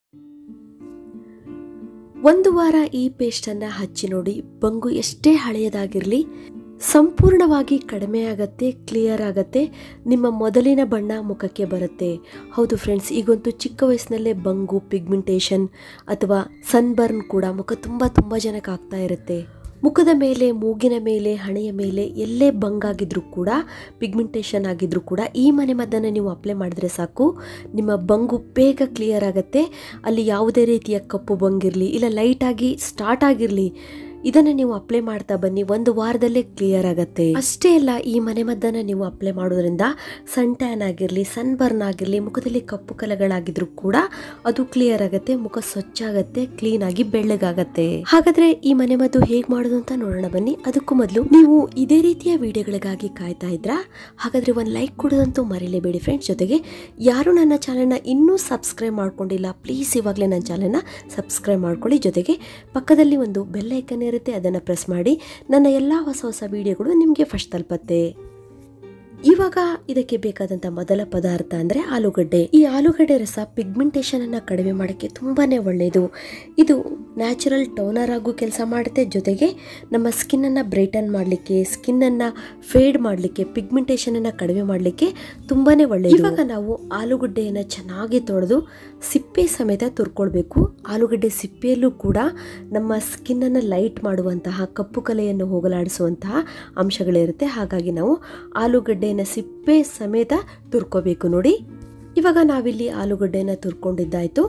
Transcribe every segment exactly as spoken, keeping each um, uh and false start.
ಒಂದು ವಾರ ಈ ಪೇಸ್ಟನ್ನು ಹಚ್ಚಿ ನೋಡಿ, ಬಂಗು ಎಷ್ಟೇ ಹಳೆಯದಾಗಿರಲಿ ಸಂಪೂರ್ಣವಾಗಿ ಕಡಿಮೆ ಆಗತ್ತೆ, ಕ್ಲಿಯರ್ ಆಗತ್ತೆ, ನಿಮ್ಮ ಮೊದಲಿನ ಬಣ್ಣ ಮುಖಕ್ಕೆ ಬರುತ್ತೆ. ಹೌದು ಫ್ರೆಂಡ್ಸ್, ಈಗಂತೂ ಚಿಕ್ಕ ವಯಸ್ಸಿನಲ್ಲೇ ಬಂಗು, ಪಿಗ್ಮೆಂಟೇಷನ್ ಅಥವಾ ಸನ್ಬರ್ನ್ ಕೂಡ ಮುಖ ತುಂಬ ತುಂಬ ಜನಕ್ಕೆ ಆಗ್ತಾ ಇರುತ್ತೆ. ಮುಖದ ಮೇಲೆ, ಮೂಗಿನ ಮೇಲೆ, ಹಣೆಯ ಮೇಲೆ ಎಲ್ಲೇ ಬಂಗಾಗಿದ್ರೂ ಕೂಡ, ಪಿಗ್ಮೆಂಟೇಷನ್ ಆಗಿದ್ರೂ ಕೂಡ ಈ ಮನೆಮದ್ದನ್ನು ನೀವು ಅಪ್ಲೈ ಮಾಡಿದ್ರೆ ಸಾಕು, ನಿಮ್ಮ ಬಂಗು ಬೇಗ ಕ್ಲಿಯರ್ ಆಗುತ್ತೆ. ಅಲ್ಲಿ ಯಾವುದೇ ರೀತಿಯ ಕಪ್ಪು ಬಂಗಿರಲಿ ಇಲ್ಲ ಲೈಟಾಗಿ ಸ್ಟಾರ್ಟ್ ಆಗಿರಲಿ, ಇದನ್ನು ನೀವು ಅಪ್ಲೈ ಮಾಡ್ತಾ ಬನ್ನಿ, ಒಂದು ವಾರದಲ್ಲೇ ಕ್ಲಿಯರ್ ಆಗುತ್ತೆ. ಅಷ್ಟೇ ಅಲ್ಲ, ಈ ಮನೆಮದ್ದನ್ನು ನೀವು ಅಪ್ಲೈ ಮಾಡೋದ್ರಿಂದ ಸನ್ ಟ್ಯಾನ್ ಆಗಿರಲಿ, ಸನ್ ಬರ್ನ್ ಆಗಿರಲಿ, ಮುಖದಲ್ಲಿ ಕಪ್ಪು ಕಲೆಗಳಾಗಿದ್ರು ಕೂಡ ಅದು ಕ್ಲಿಯರ್ ಆಗುತ್ತೆ, ಮುಖ ಸ್ವಚ್ಛ ಆಗುತ್ತೆ, ಕ್ಲೀನ್ ಆಗಿ ಬೆಳ್ಳಗಾಗತ್ತೆ. ಹಾಗಾದ್ರೆ ಈ ಮನೆಮದ್ದು ಹೇಗೆ ಮಾಡೋದು ಅಂತ ನೋಡೋಣ ಬನ್ನಿ. ಅದಕ್ಕೂ ಮೊದಲು ನೀವು ಇದೇ ರೀತಿಯ ವಿಡಿಯೋಗಳಿಗಾಗಿ ಕಾಯ್ತಾ ಇದ್ರಾ? ಹಾಗಾದ್ರೆ ಒಂದು ಲೈಕ್ ಕೊಡೋದಂತೂ ಮರಿಲೇಬೇಡಿ ಫ್ರೆಂಡ್ಸ್. ಜೊತೆಗೆ ಯಾರು ನನ್ನ ಚಾನೆಲ್ನ ಇನ್ನೂ ಸಬ್ಸ್ಕ್ರೈಬ್ ಮಾಡ್ಕೊಂಡಿಲ್ಲ, ಪ್ಲೀಸ್ ಇವಾಗಲೇ ನನ್ನ ಚಾನೆಲ್ನ ಸಬ್ಸ್ಕ್ರೈಬ್ ಮಾಡ್ಕೊಳ್ಳಿ. ಜೊತೆಗೆ ಪಕ್ಕದಲ್ಲಿ ಒಂದು ಬೆಲ್ ಐಕನ್ ಇರುತ್ತೆ, ಅದನ್ನು ಪ್ರೆಸ್ ಮಾಡಿ. ನನ್ನ ಎಲ್ಲ ಹೊಸ ಹೊಸ ವಿಡಿಯೋಗಳು ನಿಮಗೆ ಫಸ್ಟ್ ತಲುಪತ್ತೆ. ಇವಾಗ ಇದಕ್ಕೆ ಬೇಕಾದಂಥ ಮೊದಲ ಪದಾರ್ಥ ಅಂದರೆ ಆಲೂಗಡ್ಡೆ. ಈ ಆಲೂಗಡ್ಡೆ ರಸ ಪಿಗ್ಮೆಂಟೇಷನ್ ಅನ್ನು ಕಡಿಮೆ ಮಾಡೋಕ್ಕೆ ತುಂಬಾನೇ ಒಳ್ಳೆಯದು. ಇದು ನ್ಯಾಚುರಲ್ ಟೋನರ್ ಆಗು ಕೆಲಸ ಮಾಡುತ್ತೆ. ಜೊತೆಗೆ ನಮ್ಮ ಸ್ಕಿನ್ನನ್ನು ಬ್ರೈಟನ್ ಮಾಡಲಿಕ್ಕೆ, ಸ್ಕಿನ್ನನ್ನು ಫೇಡ್ ಮಾಡಲಿಕ್ಕೆ, ಪಿಗ್ಮೆಂಟೇಷನನ್ನು ಕಡಿಮೆ ಮಾಡಲಿಕ್ಕೆ ತುಂಬಾನೇ ಒಳ್ಳೆಯದು. ಇವಾಗ ನಾವು ಆಲೂಗಡ್ಡೆಯನ್ನು ಚೆನ್ನಾಗಿ ತೊಳೆದು ಸಿಪ್ಪೆ ಸಮೇತ ತುರ್ಕೊಳ್ಬೇಕು. ಆಲೂಗಡ್ಡೆ ಸಿಪ್ಪೆಯಲ್ಲೂ ಕೂಡ ನಮ್ಮ ಸ್ಕಿನ್ನನ್ನು ಲೈಟ್ ಮಾಡುವಂತಹ, ಕಪ್ಪು ಕಲೆಯನ್ನು ಹೋಗಲಾಡಿಸುವಂತಹ ಅಂಶಗಳಿರುತ್ತೆ. ಹಾಗಾಗಿ ನಾವು ಆಲೂಗಡ್ಡೆ ಸಿಪ್ಪೆ ಸಮೇತ ತುರ್ಕೋಬೇಕು. ನೋಡಿ, ಇವಾಗ ನಾವಿಲ್ಲಿ ಆಲೂಗಡ್ಡೆನ ತುರ್ಕೊಂಡಿದ್ದಾಯ್ತು.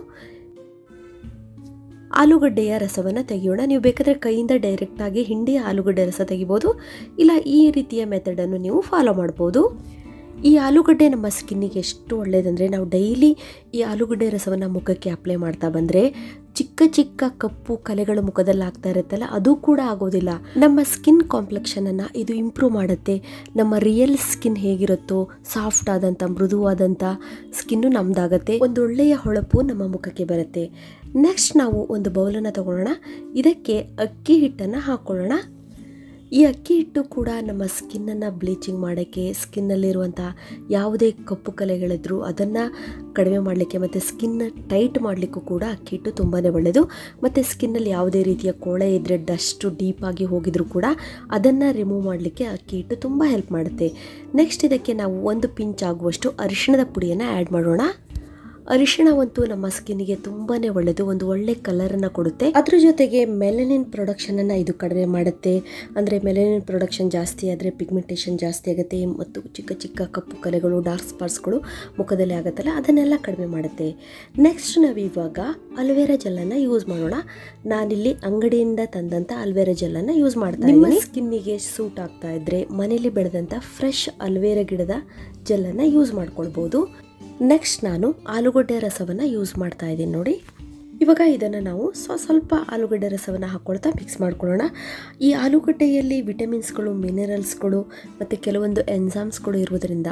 ಆಲೂಗಡ್ಡೆಯ ರಸವನ್ನು ತೆಗೆಯೋಣ. ನೀವು ಬೇಕಾದರೆ ಕೈಯಿಂದ ಡೈರೆಕ್ಟ್ ಆಗಿ ಹಿಂಡಿ ಆಲೂಗಡ್ಡೆ ರಸ ತೆಗಿಬೋದು, ಇಲ್ಲ ಈ ರೀತಿಯ ಮೆಥಡನ್ನು ನೀವು ಫಾಲೋ ಮಾಡ್ಬೋದು. ಈ ಆಲೂಗಡ್ಡೆ ನಮ್ಮ ಸ್ಕಿನ್ನಿಗೆ ಎಷ್ಟು ಒಳ್ಳೆಯದಂದರೆ, ನಾವು ಡೈಲಿ ಈ ಆಲೂಗಡ್ಡೆ ರಸವನ್ನು ಮುಖಕ್ಕೆ ಅಪ್ಲೈ ಮಾಡ್ತಾ ಬಂದರೆ ಚಿಕ್ಕ ಚಿಕ್ಕ ಕಪ್ಪು ಕಲೆಗಳು ಮುಖದಲ್ಲಿ ಆಗ್ತಾ ಇರುತ್ತಲ್ಲ, ಅದು ಕೂಡ ಆಗೋದಿಲ್ಲ. ನಮ್ಮ ಸ್ಕಿನ್ ಕಾಂಪ್ಲೆಕ್ಷನನ್ನು ಇದು ಇಂಪ್ರೂವ್ ಮಾಡುತ್ತೆ. ನಮ್ಮ ರಿಯಲ್ ಸ್ಕಿನ್ ಹೇಗಿರುತ್ತೋ ಸಾಫ್ಟ್ ಆದಂಥ, ಮೃದುವಾದಂಥ ಸ್ಕಿನ್ನು ನಮ್ದಾಗತ್ತೆ. ಒಂದು ಒಳ್ಳೆಯ ಹೊಳಪು ನಮ್ಮ ಮುಖಕ್ಕೆ ಬರುತ್ತೆ. ನೆಕ್ಸ್ಟ್ ನಾವು ಒಂದು ಬೌಲನ್ನು ತಗೊಳ್ಳೋಣ. ಇದಕ್ಕೆ ಅಕ್ಕಿ ಹಿಟ್ಟನ್ನು ಹಾಕ್ಕೊಳ್ಳೋಣ. ಈ ಅಕ್ಕಿ ಹಿಟ್ಟು ಕೂಡ ನಮ್ಮ ಸ್ಕಿನ್ನನ್ನು ಬ್ಲೀಚಿಂಗ್ ಮಾಡೋಕ್ಕೆ, ಸ್ಕಿನ್ನಲ್ಲಿರುವಂಥ ಯಾವುದೇ ಕಪ್ಪು ಕಲೆಗಳಿದ್ರು ಅದನ್ನು ಕಡಿಮೆ ಮಾಡಲಿಕ್ಕೆ ಮತ್ತು ಸ್ಕಿನ್ನ ಟೈಟ್ ಮಾಡಲಿಕ್ಕೂ ಕೂಡ ಅಕ್ಕಿ ಹಿಟ್ಟು ತುಂಬಾ ಒಳ್ಳೆಯದು. ಮತ್ತು ಸ್ಕಿನ್ನಲ್ಲಿ ಯಾವುದೇ ರೀತಿಯ ಕೊಳೆ ಇದ್ದರೆ, ಡಸ್ಟು ಡೀಪಾಗಿ ಹೋಗಿದ್ರು ಕೂಡ ಅದನ್ನು ರಿಮೂವ್ ಮಾಡಲಿಕ್ಕೆ ಅಕ್ಕಿ ಹಿಟ್ಟು ತುಂಬ ಹೆಲ್ಪ್ ಮಾಡುತ್ತೆ. ನೆಕ್ಸ್ಟ್ ಇದಕ್ಕೆ ನಾವು ಒಂದು ಪಿಂಚ್ ಆಗುವಷ್ಟು ಅರಿಶಿಣದ ಪುಡಿಯನ್ನು ಆ್ಯಡ್ ಮಾಡೋಣ. ಅರಿಶಿಣವಂತೂ ನಮ್ಮ ಸ್ಕಿನ್ನಿಗೆ ತುಂಬಾ ಒಳ್ಳೆಯದು, ಒಂದು ಒಳ್ಳೆ ಕಲರನ್ನು ಕೊಡುತ್ತೆ. ಅದ್ರ ಜೊತೆಗೆ ಮೆಲನಿನ್ ಪ್ರೊಡಕ್ಷನನ್ನು ಇದು ಕಡಿಮೆ ಮಾಡುತ್ತೆ. ಅಂದರೆ ಮೆಲನಿನ್ ಪ್ರೊಡಕ್ಷನ್ ಜಾಸ್ತಿ ಆದರೆ ಪಿಗ್ಮೆಂಟೇಷನ್ ಜಾಸ್ತಿ ಆಗುತ್ತೆ ಮತ್ತು ಚಿಕ್ಕ ಚಿಕ್ಕ ಕಪ್ಪು ಕಲೆಗಳು, ಡಾರ್ಕ್ ಸ್ಪಾಟ್ಸ್ಗಳು ಮುಖದಲ್ಲಿ ಆಗುತ್ತಲ್ಲ, ಅದನ್ನೆಲ್ಲ ಕಡಿಮೆ ಮಾಡುತ್ತೆ. ನೆಕ್ಸ್ಟ್ ನಾವು ಇವಾಗ ಅಲ್ವೇರಾ ಜೆಲ್ಲನ್ನು ಯೂಸ್ ಮಾಡೋಣ. ನಾನಿಲ್ಲಿ ಅಂಗಡಿಯಿಂದ ತಂದಂಥ ಅಲ್ವೇರಾ ಜೆಲ್ಲನ್ನು ಯೂಸ್ ಮಾಡ್ತಾ ಇದ್ದೀನಿ. ನಿಮ್ಮ ಸ್ಕಿನ್ನಿಗೆ ಸೂಟ್ ಆಗ್ತಾ ಇದ್ದರೆ ಮನೇಲಿ ಬೆಳೆದಂಥ ಫ್ರೆಶ್ ಅಲ್ವೇರಾ ಗಿಡದ ಜೆಲ್ಲನ್ನು ಯೂಸ್ ಮಾಡ್ಕೊಳ್ಬೋದು. ನೆಕ್ಸ್ಟ್ ನಾನು ಆಲೂಗಡ್ಡೆ ರಸವನ್ನು ಯೂಸ್ ಮಾಡ್ತಾ ಇದ್ದೀನಿ. ನೋಡಿ, ಇವಾಗ ಇದನ್ನು ನಾವು ಸ್ವ ಸ್ವಲ್ಪ ಆಲೂಗಡ್ಡೆ ರಸವನ್ನು ಹಾಕ್ಕೊಳ್ತಾ ಮಿಕ್ಸ್ ಮಾಡ್ಕೊಳ್ಳೋಣ. ಈ ಆಲೂಗಡ್ಡೆಯಲ್ಲಿ ವಿಟಮಿನ್ಸ್ಗಳು, ಮಿನರಲ್ಸ್ಗಳು ಮತ್ತು ಕೆಲವೊಂದು ಎನ್ಝೈಮ್ಸ್ಗಳು ಇರುವುದರಿಂದ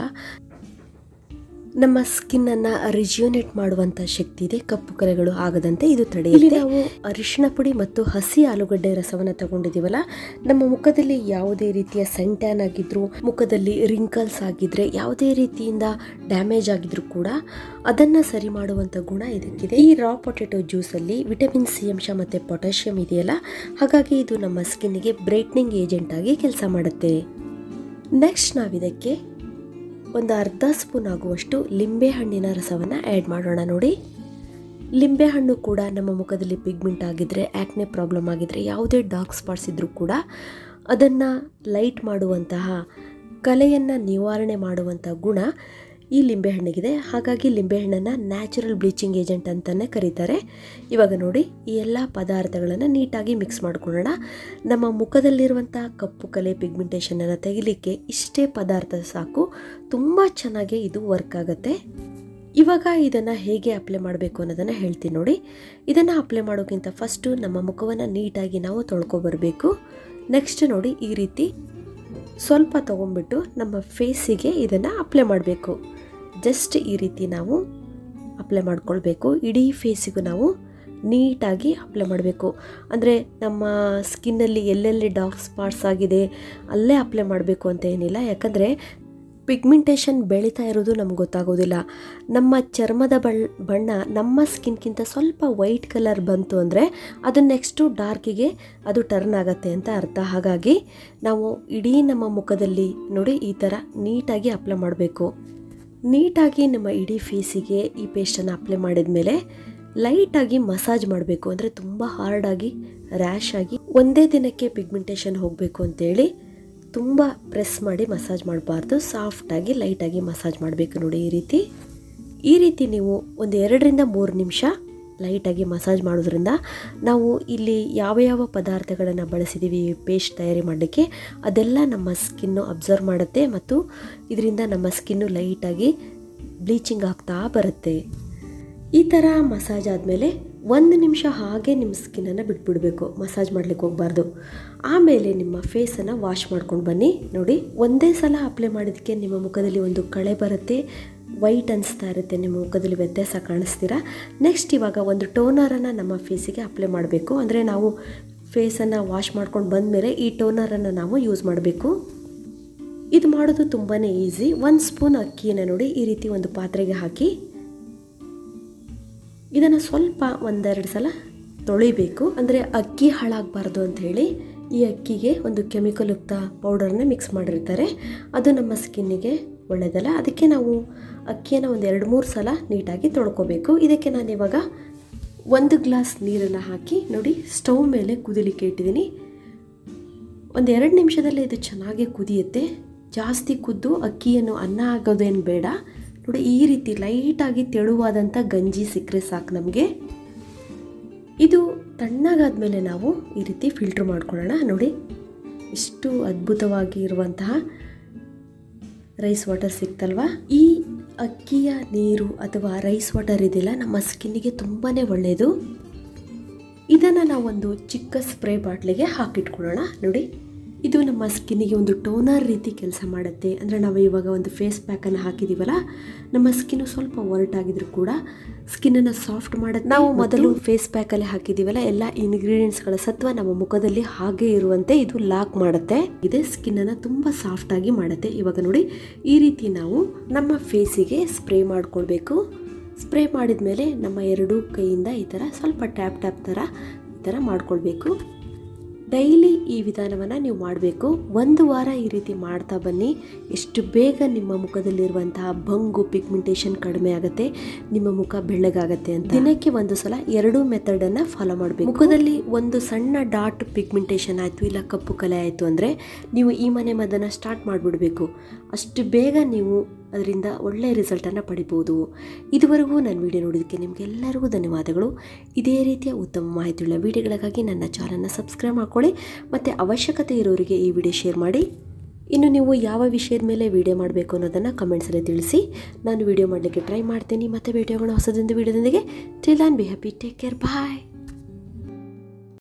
ನಮ್ಮ ಸ್ಕಿನ್ನನ್ನು ರಿಜ್ಯೂನೇಟ್ ಮಾಡುವಂಥ ಶಕ್ತಿ ಇದೆ. ಕಪ್ಪು ಕಲೆಗಳು ಆಗದಂತೆ ಇದು ತಡೆಯುತ್ತೆ. ನಾವು ಅರಿಶಿಣ ಪುಡಿ ಮತ್ತು ಹಸಿ ಆಲೂಗಡ್ಡೆ ರಸವನ್ನು ತಗೊಂಡಿದ್ದೀವಲ್ಲ, ನಮ್ಮ ಮುಖದಲ್ಲಿ ಯಾವುದೇ ರೀತಿಯ ಸನ್ ಟ್ಯಾನ್ ಆಗಿದ್ರು, ಮುಖದಲ್ಲಿ ರಿಂಕಲ್ಸ್ ಆಗಿದ್ರೆ, ಯಾವುದೇ ರೀತಿಯಿಂದ ಡ್ಯಾಮೇಜ್ ಆಗಿದ್ರು ಕೂಡ ಅದನ್ನು ಸರಿ ಮಾಡುವಂಥ ಗುಣ ಇದಕ್ಕಿದೆ. ಈ ರಾ ಪೊಟೆಟೊ ಜ್ಯೂಸಲ್ಲಿ ವಿಟಮಿನ್ ಸಿ ಅಂಶ ಮತ್ತು ಪೊಟ್ಯಾಷಿಯಂ ಇದೆಯಲ್ಲ, ಹಾಗಾಗಿ ಇದು ನಮ್ಮ ಸ್ಕಿನ್ನಿಗೆ ಬ್ರೈಟ್ನಿಂಗ್ ಏಜೆಂಟ್ ಆಗಿ ಕೆಲಸ ಮಾಡುತ್ತೆ. ನೆಕ್ಸ್ಟ್ ನಾವಿದಕ್ಕೆ ಒಂದು ಅರ್ಧ ಸ್ಪೂನ್ ಆಗುವಷ್ಟು ಲಿಂಬೆಹಣ್ಣಿನ ರಸವನ್ನು ಆ್ಯಡ್ ಮಾಡೋಣ. ನೋಡಿ, ಲಿಂಬೆಹಣ್ಣು ಕೂಡ ನಮ್ಮ ಮುಖದಲ್ಲಿ ಪಿಗ್ಮೆಂಟ್ ಆಗಿದ್ದರೆ, ಆ್ಯಕ್ನೆ ಪ್ರಾಬ್ಲಮ್ ಆಗಿದ್ದರೆ, ಯಾವುದೇ ಡಾರ್ಕ್ ಸ್ಪಾಟ್ಸ್ ಇದ್ದರೂ ಕೂಡ ಅದನ್ನು ಲೈಟ್ ಮಾಡುವಂತಹ, ಕಲೆಯನ್ನು ನಿವಾರಣೆ ಮಾಡುವಂಥ ಗುಣ ಈ ಲಿಂಬೆಹಣ್ಣಿಗಿದೆ. ಹಾಗಾಗಿ ಲಿಂಬೆಹಣ್ಣನ್ನು ನ್ಯಾಚುರಲ್ ಬ್ಲೀಚಿಂಗ್ ಏಜೆಂಟ್ ಅಂತಲೇ ಕರೀತಾರೆ. ಇವಾಗ ನೋಡಿ, ಈ ಎಲ್ಲ ಪದಾರ್ಥಗಳನ್ನು ನೀಟಾಗಿ ಮಿಕ್ಸ್ ಮಾಡ್ಕೊಳ್ಳೋಣ. ನಮ್ಮ ಮುಖದಲ್ಲಿರುವಂಥ ಕಪ್ಪು ಕಲೆ, ಪಿಗ್ಮೆಂಟೇಷನನ್ನು ತೆಗಿಲಿಕ್ಕೆ ಇಷ್ಟೇ ಪದಾರ್ಥ ಸಾಕು. ತುಂಬ ಚೆನ್ನಾಗಿ ಇದು ವರ್ಕ್ ಆಗುತ್ತೆ. ಇವಾಗ ಇದನ್ನು ಹೇಗೆ ಅಪ್ಲೈ ಮಾಡಬೇಕು ಅನ್ನೋದನ್ನು ಹೇಳ್ತೀನಿ ನೋಡಿ. ಇದನ್ನು ಅಪ್ಲೈ ಮಾಡೋಕ್ಕಿಂತ ಫಸ್ಟು ನಮ್ಮ ಮುಖವನ್ನು ನೀಟಾಗಿ ನಾವು ತೊಳ್ಕೊಬರಬೇಕು. ನೆಕ್ಸ್ಟ್ ನೋಡಿ, ಈ ರೀತಿ ಸ್ವಲ್ಪ ತೊಗೊಂಡ್ಬಿಟ್ಟು ನಮ್ಮ ಫೇಸಿಗೆ ಇದನ್ನು ಅಪ್ಲೈ ಮಾಡಬೇಕು. ಜಸ್ಟ್ ಈ ರೀತಿ ನಾವು ಅಪ್ಲೈ ಮಾಡ್ಕೊಳ್ಬೇಕು. ಇಡೀ ಫೇಸಿಗೂ ನಾವು ನೀಟಾಗಿ ಅಪ್ಲೈ ಮಾಡಬೇಕು. ಅಂದರೆ ನಮ್ಮ ಸ್ಕಿನ್ನಲ್ಲಿ ಎಲ್ಲೆಲ್ಲಿ ಡಾರ್ಕ್ ಸ್ಪಾಟ್ಸ್ ಆಗಿದೆ ಅಲ್ಲೇ ಅಪ್ಲೈ ಮಾಡಬೇಕು ಅಂತ ಏನಿಲ್ಲ. ಯಾಕಂದರೆ ಪಿಗ್ಮೆಂಟೇಷನ್ ಬೆಳೀತಾ ಇರೋದು ನಮ್ಗೆ ಗೊತ್ತಾಗೋದಿಲ್ಲ. ನಮ್ಮ ಚರ್ಮದ ಬಳ್ ಬಣ್ಣ ನಮ್ಮ ಸ್ಕಿನ್ಗಿಂತ ಸ್ವಲ್ಪ ವೈಟ್ ಕಲರ್ ಬಂತು ಅಂದರೆ ಅದು ನೆಕ್ಸ್ಟು ಡಾರ್ಕಿಗೆ ಅದು ಟರ್ನ್ ಆಗುತ್ತೆ ಅಂತ ಅರ್ಥ. ಹಾಗಾಗಿ ನಾವು ಇಡೀ ನಮ್ಮ ಮುಖದಲ್ಲಿ ನೋಡಿ ಈ ಥರ ನೀಟಾಗಿ ಅಪ್ಲೈ ಮಾಡಬೇಕು. ನೀಟಾಗಿ ನಮ್ಮ ಇಡೀ ಫೇಸಿಗೆ ಈ ಪೇಸ್ಟನ್ನು ಅಪ್ಲೈ ಮಾಡಿದ ಮೇಲೆ ಲೈಟಾಗಿ ಮಸಾಜ್ ಮಾಡಬೇಕು. ಅಂದರೆ ತುಂಬ ಹಾರ್ಡಾಗಿ ರ್ಯಾಶ್ ಆಗಿ ಒಂದೇ ದಿನಕ್ಕೆ ಪಿಗ್ಮೆಂಟೇಷನ್ ಹೋಗಬೇಕು ಅಂತೇಳಿ ತುಂಬ ಪ್ರೆಸ್ ಮಾಡಿ ಮಸಾಜ್ ಮಾಡಬಾರ್ದು. ಸಾಫ್ಟಾಗಿ ಲೈಟಾಗಿ ಮಸಾಜ್ ಮಾಡಬೇಕು. ನೋಡಿ ಈ ರೀತಿ ಈ ರೀತಿ ನೀವು ಒಂದು ಎರಡರಿಂದ ಮೂರು ನಿಮಿಷ ಲೈಟಾಗಿ ಮಸಾಜ್ ಮಾಡೋದ್ರಿಂದ ನಾವು ಇಲ್ಲಿ ಯಾವ ಯಾವ ಪದಾರ್ಥಗಳನ್ನು ಬಳಸಿದ್ದೀವಿ ಪೇಸ್ಟ್ ತಯಾರಿ ಮಾಡಲಿಕ್ಕೆ ಅದೆಲ್ಲ ನಮ್ಮ ಸ್ಕಿನ್ನು ಅಬ್ಸರ್ವ್ ಮಾಡುತ್ತೆ ಮತ್ತು ಇದರಿಂದ ನಮ್ಮ ಸ್ಕಿನ್ನು ಲೈಟಾಗಿ ಬ್ಲೀಚಿಂಗ್ ಆಗ್ತಾ ಬರುತ್ತೆ. ಈ ಥರ ಮಸಾಜ್ ಆದಮೇಲೆ ಒಂದು ನಿಮಿಷ ಹಾಗೆ ನಿಮ್ಮ ಸ್ಕಿನ್ನನ್ನು ಬಿಟ್ಬಿಡಬೇಕು, ಮಸಾಜ್ ಮಾಡಲಿಕ್ಕೆ ಹೋಗಬಾರ್ದು. ಆಮೇಲೆ ನಿಮ್ಮ ಫೇಸನ್ನು ವಾಶ್ ಮಾಡ್ಕೊಂಡು ಬನ್ನಿ. ನೋಡಿ ಒಂದೇ ಸಲ ಅಪ್ಲೈ ಮಾಡಿದ್ದಕ್ಕೆ ನಿಮ್ಮ ಮುಖದಲ್ಲಿ ಒಂದು ಕಳೆ ಬರುತ್ತೆ, ವೈಟ್ ಅನಿಸ್ತಾ ಇರುತ್ತೆ, ನಿಮ್ಮ ಮುಖದಲ್ಲಿ ವ್ಯತ್ಯಾಸ ಕಾಣಿಸ್ತೀರಾ. ನೆಕ್ಸ್ಟ್ ಇವಾಗ ಒಂದು ಟೋನರನ್ನು ನಮ್ಮ ಫೇಸಿಗೆ ಅಪ್ಲೈ ಮಾಡಬೇಕು. ಅಂದರೆ ನಾವು ಫೇಸನ್ನು ವಾಶ್ ಮಾಡ್ಕೊಂಡು ಬಂದಮೇಲೆ ಈ ಟೋನರನ್ನು ನಾವು ಯೂಸ್ ಮಾಡಬೇಕು. ಇದು ಮಾಡೋದು ತುಂಬಾ ಈಸಿ. ಒಂದು ಸ್ಪೂನ್ ಅಕ್ಕಿಯನ್ನು ನೋಡಿ ಈ ರೀತಿ ಒಂದು ಪಾತ್ರೆಗೆ ಹಾಕಿ ಇದನ್ನು ಸ್ವಲ್ಪ ಒಂದೆರಡು ಸಲ ತೊಳಿಬೇಕು. ಅಂದರೆ ಅಕ್ಕಿ ಹಾಳಾಗಬಾರ್ದು ಅಂಥೇಳಿ ಈ ಅಕ್ಕಿಗೆ ಒಂದು ಕೆಮಿಕಲ್ ಯುಕ್ತ ಪೌಡರ್ನ ಮಿಕ್ಸ್ ಮಾಡಿರ್ತಾರೆ, ಅದು ನಮ್ಮ ಸ್ಕಿನ್ನಿಗೆ ಒಳ್ಳೆಯದಲ್ಲ. ಅದಕ್ಕೆ ನಾವು ಅಕ್ಕಿಯನ್ನು ಒಂದು ಎರಡು ಮೂರು ಸಲ ನೀಟಾಗಿ ತೊಳ್ಕೊಬೇಕು. ಇದಕ್ಕೆ ನಾನು ಇವಾಗ ಒಂದು ಗ್ಲಾಸ್ ನೀರನ್ನು ಹಾಕಿ ನೋಡಿ ಸ್ಟವ್ ಮೇಲೆ ಕುದಿಲಿಕ್ಕೆ ಇಟ್ಟಿದ್ದೀನಿ. ಒಂದು ಎರಡು ನಿಮಿಷದಲ್ಲಿ ಇದು ಚೆನ್ನಾಗಿ ಕುದಿಯುತ್ತೆ. ಜಾಸ್ತಿ ಕುದ್ದು ಅಕ್ಕಿಯನ್ನು ಅನ್ನ ಆಗೋದೇನು ಬೇಡ. ನೋಡಿ ಈ ರೀತಿ ಲೈಟಾಗಿ ತೆಳುವಾದಂಥ ಗಂಜಿ ಸಿಕ್ಕರೆ ಸಾಕು ನಮಗೆ. ಇದು ತಣ್ಣಗಾದ್ಮೇಲೆ ನಾವು ಈ ರೀತಿ ಫಿಲ್ಟ್ರ್ ಮಾಡ್ಕೊಳ್ಳೋಣ. ನೋಡಿ ಇಷ್ಟು ಅದ್ಭುತವಾಗಿ ಇರುವಂತಹ ರೈಸ್ ವಾಟರ್ ಸಿಕ್ತಲ್ವಾ. ಈ ಅಕ್ಕಿಯ ನೀರು ಅಥವಾ ರೈಸ್ ವಾಟರ್ ಇದೆಯಲ್ಲ ನಮ್ಮ ಸ್ಕಿನ್ನಿಗೆ ತುಂಬಾ ಒಳ್ಳೆಯದು. ಇದನ್ನು ನಾವೊಂದು ಚಿಕ್ಕ ಸ್ಪ್ರೇ ಬಾಟ್ಲಿಗೆ ಹಾಕಿಟ್ಕೊಳ್ಳೋಣ. ನೋಡಿ ಇದು ನಮ್ಮ ಸ್ಕಿನ್ನಿಗೆ ಒಂದು ಟೋನರ್ ರೀತಿ ಕೆಲಸ ಮಾಡುತ್ತೆ. ಅಂದರೆ ನಾವು ಇವಾಗ ಒಂದು ಫೇಸ್ ಪ್ಯಾಕನ್ನು ಹಾಕಿದ್ದೀವಲ್ಲ, ನಮ್ಮ ಸ್ಕಿನ್ನು ಸ್ವಲ್ಪ ಒರಟಾಗಿದ್ರು ಕೂಡ ಸ್ಕಿನ್ನನ್ನು ಸಾಫ್ಟ್ ಮಾಡುತ್ತೆ. ನಾವು ಮೊದಲು ಫೇಸ್ ಪ್ಯಾಕಲ್ಲಿ ಹಾಕಿದ್ದೀವಲ್ಲ, ಎಲ್ಲ ಇಂಗ್ರೀಡಿಯೆಂಟ್ಸ್ಗಳ ಸತ್ವ ನಮ್ಮ ಮುಖದಲ್ಲಿ ಹಾಗೆ ಇರುವಂತೆ ಇದು ಲಾಕ್ ಮಾಡುತ್ತೆ. ಇದೆ ಸ್ಕಿನ್ನನ್ನು ತುಂಬ ಸಾಫ್ಟಾಗಿ ಮಾಡುತ್ತೆ. ಇವಾಗ ನೋಡಿ ಈ ರೀತಿ ನಾವು ನಮ್ಮ ಫೇಸಿಗೆ ಸ್ಪ್ರೇ ಮಾಡಿಕೊಳ್ಬೇಕು. ಸ್ಪ್ರೇ ಮಾಡಿದ ಮೇಲೆ ನಮ್ಮ ಎರಡೂ ಕೈಯಿಂದ ಈ ಥರ ಸ್ವಲ್ಪ ಟ್ಯಾಪ್ ಟ್ಯಾಪ್ ಥರ ಈ ಥರ ಮಾಡಿಕೊಳ್ಬೇಕು. ಡೈಲಿ ಈ ವಿಧಾನವನ್ನು ನೀವು ಮಾಡಬೇಕು. ಒಂದು ವಾರ ಈ ರೀತಿ ಮಾಡ್ತಾ ಬನ್ನಿ. ಎಷ್ಟು ಬೇಗ ನಿಮ್ಮ ಮುಖದಲ್ಲಿರುವಂತಹ ಬಂಗು ಪಿಗ್ಮೆಂಟೇಷನ್ ಕಡಿಮೆ ಆಗುತ್ತೆ, ನಿಮ್ಮ ಮುಖ ಬೆಳ್ಳಗಾಗತ್ತೆ ಅಂತ. ದಿನಕ್ಕೆ ಒಂದು ಸಲ ಎರಡೂ ಮೆಥಡನ್ನು ಫಾಲೋ ಮಾಡಬೇಕು. ಮುಖದಲ್ಲಿ ಒಂದು ಸಣ್ಣ ಡಾಟ್ ಪಿಗ್ಮೆಂಟೇಷನ್ ಆಯಿತು ಇಲ್ಲ ಕಪ್ಪು ಕಲೆ ಆಯಿತು ಅಂದರೆ ನೀವು ಈ ಮನೆ ಮದ್ದನ್ನು ಸ್ಟಾರ್ಟ್ ಮಾಡಿಬಿಡಬೇಕು. ಅಷ್ಟು ಬೇಗ ನೀವು ಅದರಿಂದ ಒಳ್ಳೆಯ ರಿಸಲ್ಟನ್ನು ಪಡಿಬೋದು. ಇದುವರೆಗೂ ನನ್ನ ವಿಡಿಯೋ ನೋಡೋದಕ್ಕೆ ನಿಮಗೆಲ್ಲರಿಗೂ ಧನ್ಯವಾದಗಳು. ಇದೇ ರೀತಿಯ ಉತ್ತಮ ಮಾಹಿತಿಯುಳ್ಳ ವಿಡಿಯೋಗಳಿಗಾಗಿ ನನ್ನ ಚಾನಲ್ನ ಸಬ್ಸ್ಕ್ರೈಬ್ ಮಾಡ್ಕೊಳ್ಳಿ ಮತ್ತು ಅವಶ್ಯಕತೆ ಇರೋರಿಗೆ ಈ ವಿಡಿಯೋ ಶೇರ್ ಮಾಡಿ. ಇನ್ನು ನೀವು ಯಾವ ವಿಷಯದ ಮೇಲೆ ವಿಡಿಯೋ ಮಾಡಬೇಕು ಅನ್ನೋದನ್ನು ಕಮೆಂಟ್ಸಲ್ಲಿ ತಿಳಿಸಿ. ನಾನು ವಿಡಿಯೋ ಮಾಡಲಿಕ್ಕೆ ಟ್ರೈ ಮಾಡ್ತೀನಿ. ಮತ್ತೆ ಭೇಟಿಯಾಗೋಣ ಹೊಸದೊಂದು ವಿಡಿಯೋದೊಂದಿಗೆ. Till and be happy, take care, bye.